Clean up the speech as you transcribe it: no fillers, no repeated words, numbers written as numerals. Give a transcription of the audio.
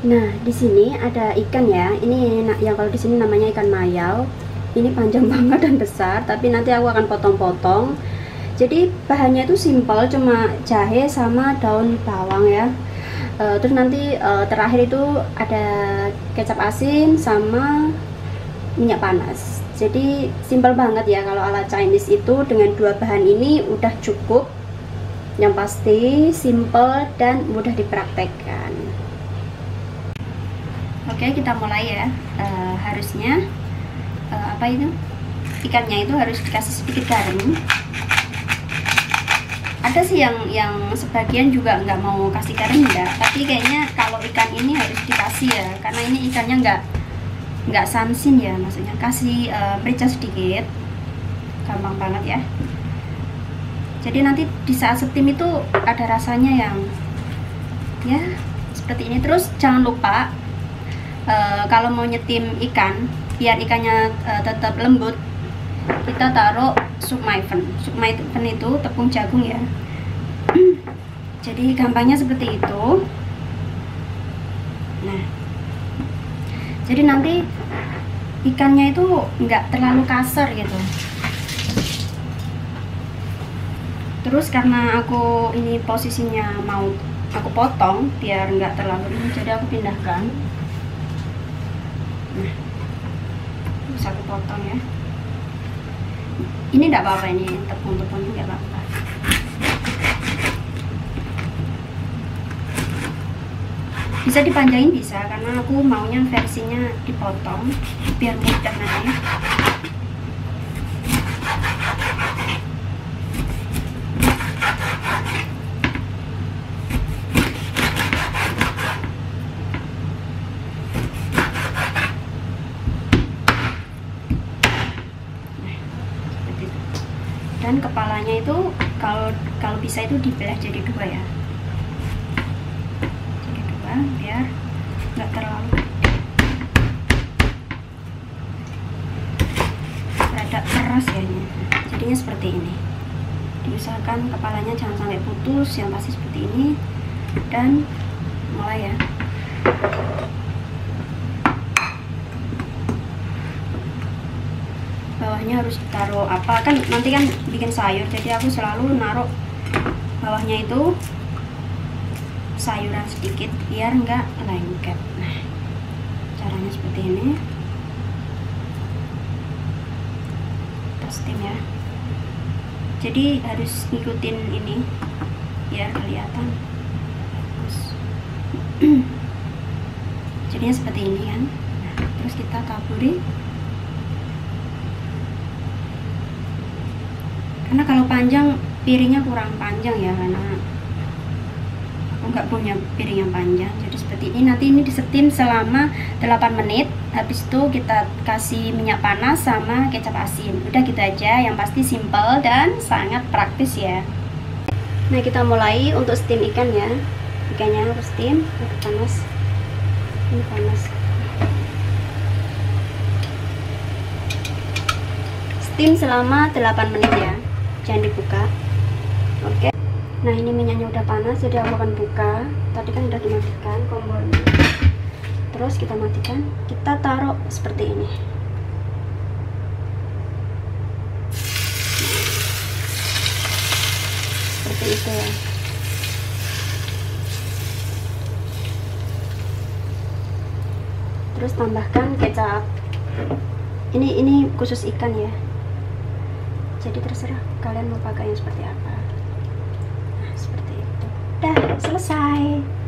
Nah, di sini ada ikan ya. Ini yang kalau di sini namanya ikan mayau. Ini panjang banget dan besar, tapi nanti aku akan potong-potong. Jadi bahannya itu simpel, cuma jahe sama daun bawang ya. Terus nanti terakhir itu ada kecap asin sama minyak panas. Jadi simpel banget ya, kalau ala Chinese itu dengan dua bahan ini udah cukup. Yang pasti simple dan mudah dipraktekkan. Oke, kita mulai ya. Harusnya apa itu, ikannya itu harus dikasih sedikit garam. Ada sih yang sebagian juga nggak mau kasih garam, enggak, tapi kayaknya kalau ikan ini harus dikasih ya, karena ini ikannya nggak sansin ya, maksudnya kasih merica sedikit, gampang banget ya. Jadi nanti di saat steam itu ada rasanya yang ya seperti ini. Terus jangan lupa kalau mau nyetim ikan biar ikannya tetap lembut, kita taruh sukmaifen. Sukmaifen itu tepung jagung ya. Jadi gampangnya seperti itu. Nah, jadi nanti ikannya itu nggak terlalu kasar gitu. Terus karena aku ini posisinya mau aku potong biar nggak terlalu ini, jadi aku pindahkan. Nah, bisa aku potong ya. Ini enggak apa-apa, ini tepung-tepung enggak apa-apa. Bisa dipanjangin bisa, karena aku maunya versinya dipotong biar mudah nanti. Dan kepalanya itu kalau bisa itu dibelah jadi dua ya, jadi dua biar nggak terlalu rada keras ya ini. Jadinya seperti ini, diusahakan kepalanya jangan sampai putus, yang pasti seperti ini. Dan mulai ya. Bawahnya harus taruh apa, kan nanti kan bikin sayur, jadi aku selalu naruh bawahnya itu sayuran sedikit biar nggak lengket. Nah, caranya seperti ini. Kita steam ya, jadi harus ngikutin ini biar kelihatan. Jadinya seperti ini kan. Nah, terus kita taburi. Karena kalau panjang piringnya kurang panjang ya, karena aku nggak punya piring yang panjang. Jadi seperti ini. Nanti ini disetim selama 8 menit. Habis itu kita kasih minyak panas sama kecap asin. Udah gitu aja, yang pasti simple dan sangat praktis ya. Nah, kita mulai untuk steam ikan ya. Ikannya harus steam, panas. Ini panas. Steam selama 8 menit ya. Jangan dibuka. Oke. Nah, ini minyaknya udah panas, jadi aku akan buka. Tadi kan udah dimatikan kompornya. Terus kita matikan, kita taruh seperti ini. Seperti itu ya. Terus tambahkan kecap. Ini khusus ikan ya. Jadi terserah kalian mau pakai yang seperti apa. Nah, seperti itu. Dah selesai.